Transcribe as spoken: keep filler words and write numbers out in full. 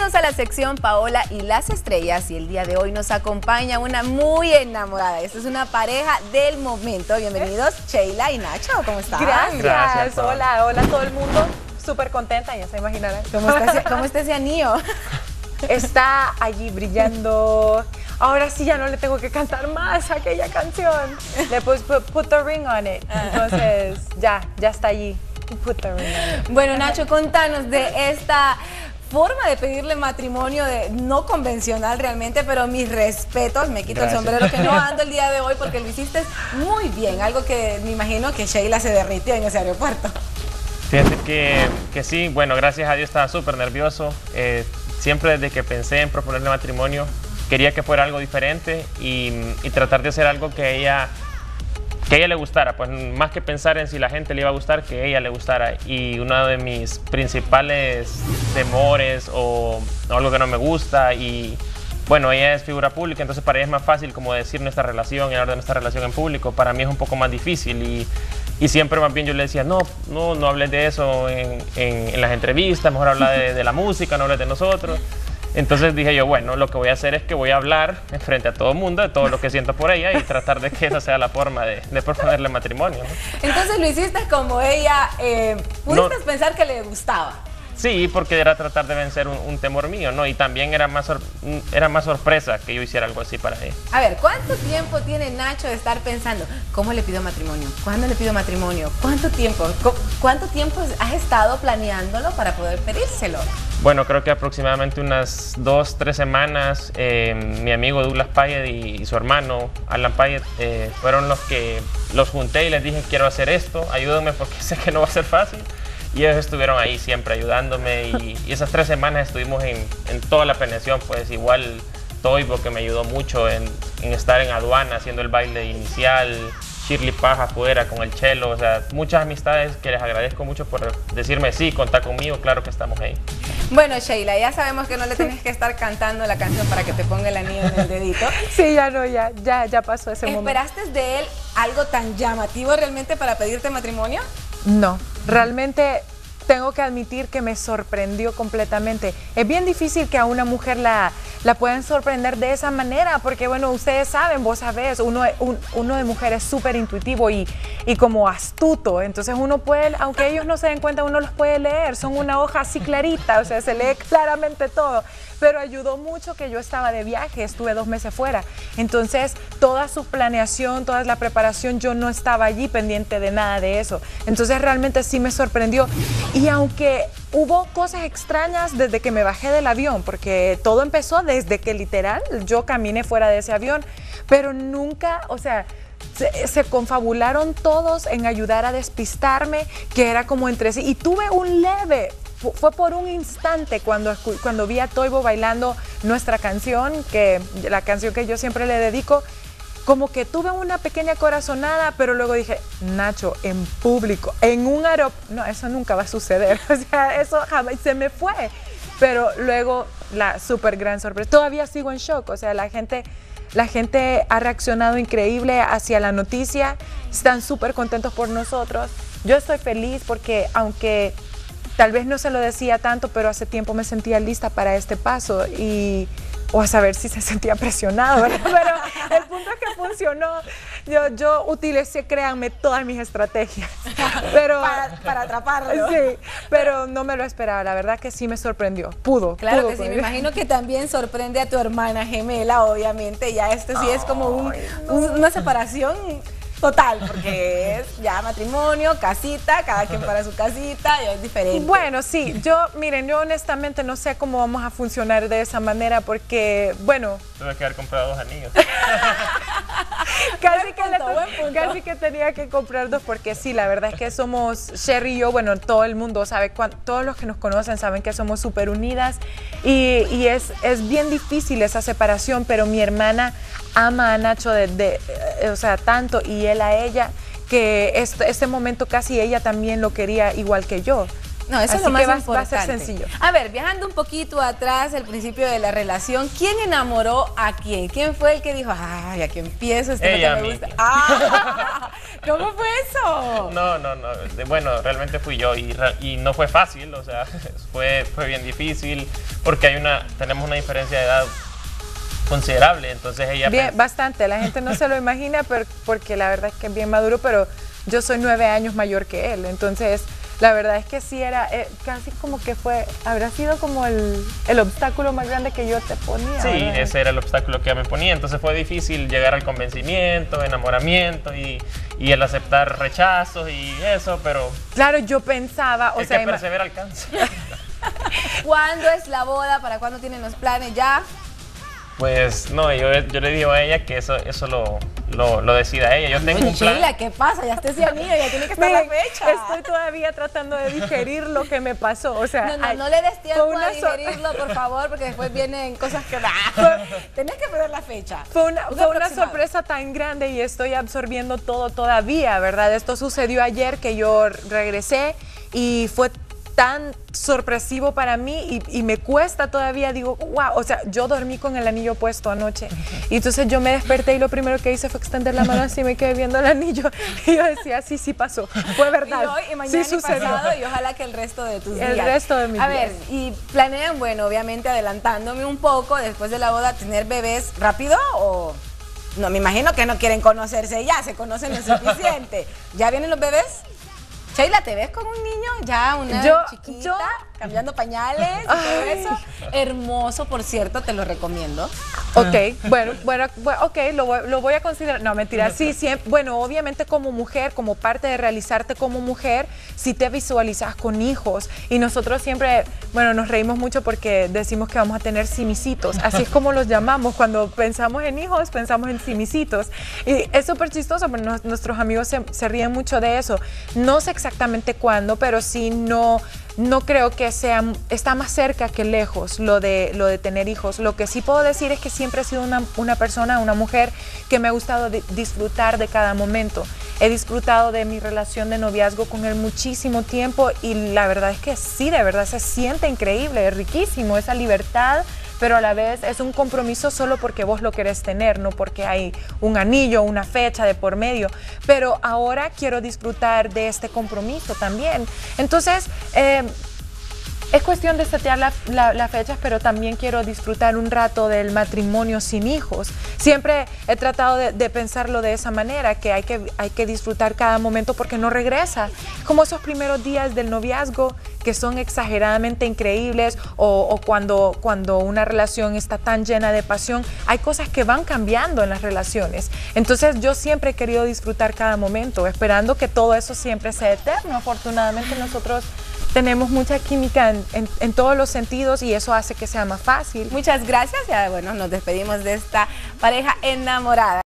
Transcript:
Bienvenidos a la sección Paola y las estrellas, y el día de hoy nos acompaña una muy enamorada. Esta es una pareja del momento. Bienvenidos, Sheila y Nacho, ¿cómo están? Gracias, Gracias hola, hola a todo el mundo. Súper contenta, ya se imaginarán. ¿Cómo está, ese, ¿Cómo está ese anillo? Está allí brillando. Ahora sí ya no le tengo que cantar más aquella canción. Le puse put, put the ring on it. Entonces ya, ya está allí. Put the ring on it. Bueno, Nacho, contanos de esta forma de pedirle matrimonio, de no convencional realmente, pero mis respetos, me quito Gracias. el sombrero que no ando el día de hoy porque lo hiciste muy bien, algo que me imagino que Sheila se derritió en ese aeropuerto. Fíjate que, que sí, bueno, gracias a Dios estaba súper nervioso. Eh, siempre desde que pensé en proponerle matrimonio, quería que fuera algo diferente y, y tratar de hacer algo que ella, que a ella le gustara. Pues más que pensar en si la gente le iba a gustar, que a ella le gustara. Y uno de mis principales temores o, o algo que no me gusta, y bueno, ella es figura pública, entonces para ella es más fácil como decir nuestra relación y hablar de nuestra relación en público. Para mí es un poco más difícil y, y siempre más bien yo le decía, no, no, no hables de eso en, en, en las entrevistas, mejor habla de, de la música, no hables de nosotros. Entonces dije yo, bueno, lo que voy a hacer es que voy a hablar en frente a todo el mundo de todo lo que siento por ella y tratar de que esa sea la forma de, de proponerle matrimonio, ¿no? Entonces lo hiciste como ella, eh, pudiste No. pensar que le gustaba. Sí, porque era tratar de vencer un, un temor mío, ¿no? Y también era más, sor- era más sorpresa que yo hiciera algo así para ella. A ver, ¿cuánto tiempo tiene Nacho de estar pensando, ¿cómo le pido matrimonio? ¿Cuándo le pido matrimonio? ¿Cuánto tiempo? ¿Cu- ¿Cuánto tiempo has estado planeándolo para poder pedírselo? Bueno, creo que aproximadamente unas dos, tres semanas, eh, mi amigo Douglas Payet y, y su hermano Alan Payet eh, fueron los que los junté y les dije, quiero hacer esto, ayúdenme porque sé que no va a ser fácil. Y ellos estuvieron ahí siempre ayudándome y, y esas tres semanas estuvimos en, en toda la planeación, pues igual Toivo, que me ayudó mucho en, en estar en aduana haciendo el baile inicial, Shirley Paja afuera con el cello, o sea, muchas amistades que les agradezco mucho por decirme sí, contá conmigo, claro que estamos ahí. Bueno, Sheila, ya sabemos que no le tienes que estar cantando la canción para que te ponga el anillo en el dedito. Sí, ya no, ya, ya, ya pasó ese momento. ¿Esperaste de él algo tan llamativo realmente para pedirte matrimonio? No, realmente tengo que admitir que me sorprendió completamente. Es bien difícil que a una mujer la, la puedan sorprender de esa manera, porque bueno, ustedes saben, vos sabés, uno, un, uno de mujer es súper intuitivo y, y como astuto, entonces uno puede, aunque ellos no se den cuenta, uno los puede leer, son una hoja así clarita, o sea, se lee claramente todo. Pero ayudó mucho que yo estaba de viaje, estuve dos meses fuera. Entonces, toda su planeación, toda la preparación, yo no estaba allí pendiente de nada de eso. Entonces, realmente sí me sorprendió. Y aunque hubo cosas extrañas desde que me bajé del avión, porque todo empezó desde que literal yo caminé fuera de ese avión, pero nunca, o sea, Se, se confabularon todos en ayudar a despistarme, que era como entre sí. Y tuve un leve, fue por un instante cuando, cuando vi a Toivo bailando nuestra canción, que la canción que yo siempre le dedico, como que tuve una pequeña corazonada, pero luego dije, Nacho, en público, en un aeropuerto, no, eso nunca va a suceder, o sea, eso jamás, se me fue. Pero luego la súper gran sorpresa, todavía sigo en shock, o sea, la gente... La gente ha reaccionado increíble hacia la noticia, están súper contentos por nosotros. Yo estoy feliz porque aunque tal vez no se lo decía tanto, pero hace tiempo me sentía lista para este paso y o a saber si se sentía presionado, ¿verdad? Pero el punto es que funcionó. Yo, yo utilicé, créanme, todas mis estrategias. Pero, Para, para atraparlo. sí, pero no me lo esperaba, la verdad que sí me sorprendió. Pudo, Claro pudo que sí, con me él. imagino que también sorprende a tu hermana gemela, obviamente. Ya esto sí es como un, un- una separación total, porque es ya matrimonio, casita, cada quien para su casita, ya es diferente. Bueno, sí, yo, miren, yo honestamente no sé cómo vamos a funcionar de esa manera porque, bueno, Tuve que haber comprado dos anillos. casi que, le punto, buen punto. casi que tenía que comprar dos porque sí, la verdad es que somos, Sherry y yo, bueno, todo el mundo sabe, cuan- todos los que nos conocen saben que somos súper unidas y, y es, es bien difícil esa separación, pero mi hermana ama a Nacho de, de, eh, o sea, tanto y él a ella, que este, este momento casi ella también lo quería igual que yo. No, eso Así es lo más que va, importante. va a ser sencillo. A ver, viajando un poquito atrás, el principio de la relación, ¿quién enamoró a quién? ¿Quién fue el que dijo, ay, aquí empiezo, esto Ella no me misma. gusta? Ah, ¿cómo fue eso? No, no, no. de- Bueno, realmente fui yo y, re- y no fue fácil, o sea, fue, fue bien difícil porque hay una, tenemos una diferencia de edad considerable, entonces ella Bien, pens- bastante, la gente no se lo imagina pero, porque la verdad es que es bien maduro, pero yo soy nueve años mayor que él, entonces la verdad es que sí era, eh, casi como que fue, habrá sido como el, el obstáculo más grande que yo te ponía. Sí, ¿verdad? ese era el obstáculo que ella me ponía, entonces fue difícil llegar al convencimiento, enamoramiento y, y el aceptar rechazos y eso, pero Claro, yo pensaba, o el sea, que ima- persevera alcanza. ¿Cuándo es la boda? ¿Para cuándo tienen los planes ya? Pues no, yo, yo le digo a ella que eso, eso lo, lo, lo decida ella. Yo tengo Oye, un plan. Sheila, ¿qué pasa? Ya este ese anillo, ya tiene que estar miren, la fecha. estoy todavía tratando de digerir lo que me pasó, o sea, No, no, ay, no le des tiempo fue una a so- digerirlo, por favor, porque después vienen cosas que... Tenés que poner la fecha. Fue una, Un fue una aproximado. sorpresa tan grande y estoy absorbiendo todo todavía, ¿verdad? Esto sucedió ayer que yo regresé y fue tan sorpresivo para mí y, y me cuesta todavía, digo, wow, o sea, yo dormí con el anillo puesto anoche y entonces yo me desperté y lo primero que hice fue extender la mano así, me quedé viendo el anillo y yo decía, sí, sí pasó, fue verdad, Y hoy, y mañana, sí y sucedió. pasado, y ojalá que el resto de tus El días. resto de mis A días. ver, y planean, bueno, obviamente adelantándome un poco, después de la boda, tener bebés rápido o... No, me imagino que no quieren conocerse ya, se conocen lo suficiente. ¿Ya vienen los bebés? Sheila, ¿te ves con un niño? Ya, una Yo- chiquita, yo- cambiando pañales y todo Ay. eso. Hermoso, por cierto, te lo recomiendo. Ok, bueno, bueno, bueno, ok, lo voy, lo voy a considerar. No, mentira, sí, siempre, bueno, obviamente como mujer, como parte de realizarte como mujer, sí te visualizas con hijos. Y nosotros siempre, bueno, nos reímos mucho porque decimos que vamos a tener simicitos. Así es como los llamamos. Cuando pensamos en hijos, pensamos en simicitos. Y es súper chistoso, pero nos- nuestros amigos se, se ríen mucho de eso. No sé exactamente cuándo, pero sí no... No creo que sea, está más cerca que lejos lo de, lo de tener hijos. Lo que sí puedo decir es que siempre he sido una, una persona, una mujer que me ha gustado de- disfrutar de cada momento. He disfrutado de mi relación de noviazgo con él muchísimo tiempo y la verdad es que sí, de verdad se siente increíble, es riquísimo esa libertad, pero a la vez es un compromiso solo porque vos lo querés tener, no porque hay un anillo, una fecha de por medio. Pero ahora quiero disfrutar de este compromiso también. Entonces, eh, es cuestión de setear la, la, las fechas, pero también quiero disfrutar un rato del matrimonio sin hijos. Siempre he tratado de, de pensarlo de esa manera, que hay, que hay que disfrutar cada momento porque no regresa. Como esos primeros días del noviazgo que son exageradamente increíbles o, o cuando, cuando una relación está tan llena de pasión, hay cosas que van cambiando en las relaciones. Entonces yo siempre he querido disfrutar cada momento, esperando que todo eso siempre sea eterno. Afortunadamente nosotros tenemos mucha química en, en, en todos los sentidos y eso hace que sea más fácil. Muchas gracias. Ya, bueno, nos despedimos de esta pareja enamorada.